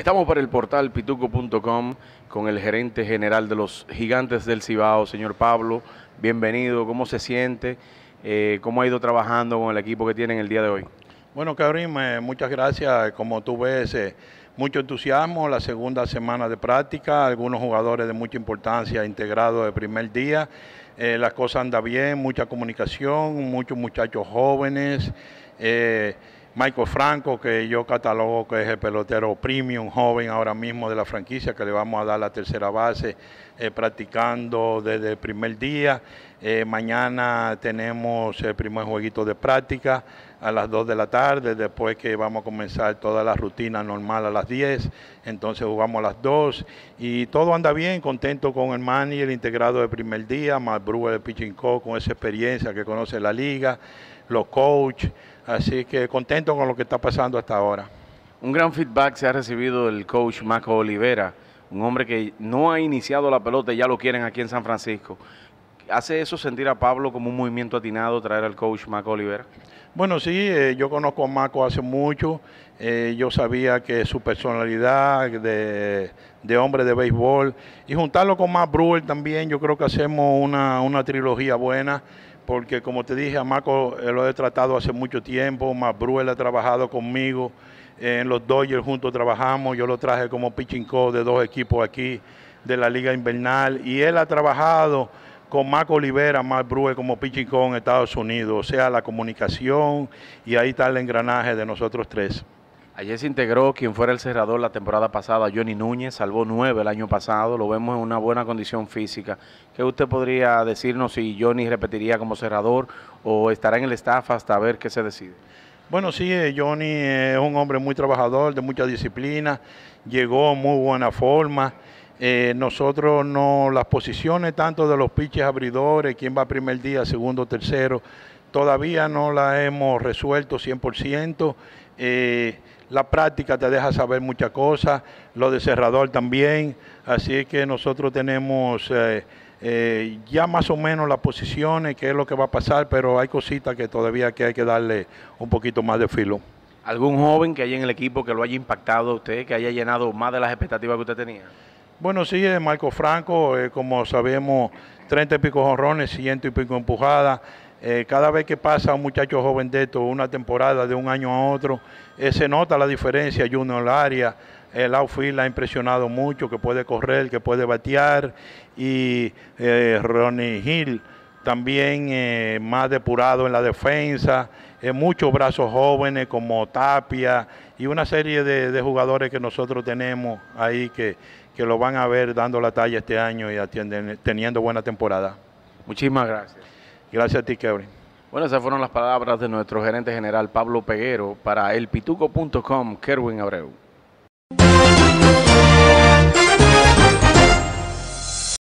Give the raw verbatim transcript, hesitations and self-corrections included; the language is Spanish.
Estamos para el portal pituco punto com con el gerente general de los Gigantes del Cibao, señor Pablo. Bienvenido, ¿cómo se siente? Eh, ¿Cómo ha ido trabajando con el equipo que tienen el día de hoy? Bueno, Karim, eh, muchas gracias. Como tú ves, eh, mucho entusiasmo, la segunda semana de práctica, algunos jugadores de mucha importancia integrados de primer día. Eh, las cosas andan bien, mucha comunicación, muchos muchachos jóvenes. Eh, Michael Franco, que yo catalogo que es el pelotero premium joven ahora mismo de la franquicia, que le vamos a dar la tercera base, eh, practicando desde el primer día. Eh, mañana tenemos el primer jueguito de práctica a las dos de la tarde, después que vamos a comenzar toda la rutina normal a las diez, entonces jugamos a las dos y todo anda bien, contento con el manager integrado de primer día, Mark Brewer de Pitching Coach, con esa experiencia que conoce la liga, los coaches, así que contento con lo que está pasando hasta ahora. Un gran feedback se ha recibido del coach Maco Olivera, un hombre que no ha iniciado la pelota y ya lo quieren aquí en San Francisco. ¿Hace eso sentir a Pablo como un movimiento atinado traer al coach Maco Olivera? Bueno, sí, eh, yo conozco a Maco hace mucho, eh, yo sabía que su personalidad de, de hombre de béisbol y juntarlo con Mark Brewer también, yo creo que hacemos una, una trilogía buena, porque como te dije, a Maco eh, lo he tratado hace mucho tiempo, Mark Brewer ha trabajado conmigo, eh, en los Dodgers juntos trabajamos, yo lo traje como pitching coach de dos equipos aquí de la Liga Invernal y él ha trabajado con Maco Olivera, Mark Brewer como pitching coach en Estados Unidos, o sea, la comunicación y ahí está el engranaje de nosotros tres. Ayer se integró quien fuera el cerrador la temporada pasada, Johnny Núñez, salvó nueve el año pasado, lo vemos en una buena condición física. ¿Qué usted podría decirnos si Johnny repetiría como cerrador o estará en el staff hasta ver qué se decide? Bueno, sí, Johnny es un hombre muy trabajador, de mucha disciplina, llegó en muy buena forma. Eh, nosotros no, las posiciones tanto de los pitches abridores, quién va primer día, segundo, tercero, todavía no las hemos resuelto cien por ciento. Eh, la práctica te deja saber muchas cosas, lo de cerrador también, así que nosotros tenemos eh, eh, ya más o menos las posiciones, qué es lo que va a pasar, pero hay cositas que todavía que hay que darle un poquito más de filo. ¿Algún joven que haya en el equipo que lo haya impactado a usted, que haya llenado más de las expectativas que usted tenía? Bueno, sí, eh, Michael Franco, eh, como sabemos, treinta y pico jonrones, ciento y pico empujadas. Eh, cada vez que pasa un muchacho joven de esto, una temporada de un año a otro, eh, se nota la diferencia. Junior Arias, el outfield ha impresionado mucho, que puede correr, que puede batear. Y eh, Ronnie Hill también eh, más depurado en la defensa. Eh, muchos brazos jóvenes como Tapia y una serie de, de jugadores que nosotros tenemos ahí que, que lo van a ver dando la talla este año y atienden, teniendo buena temporada. Muchísimas gracias. Gracias a ti, Kevin. Bueno, esas fueron las palabras de nuestro gerente general Pablo Peguero para el pituco punto com, Kerwin Abreu.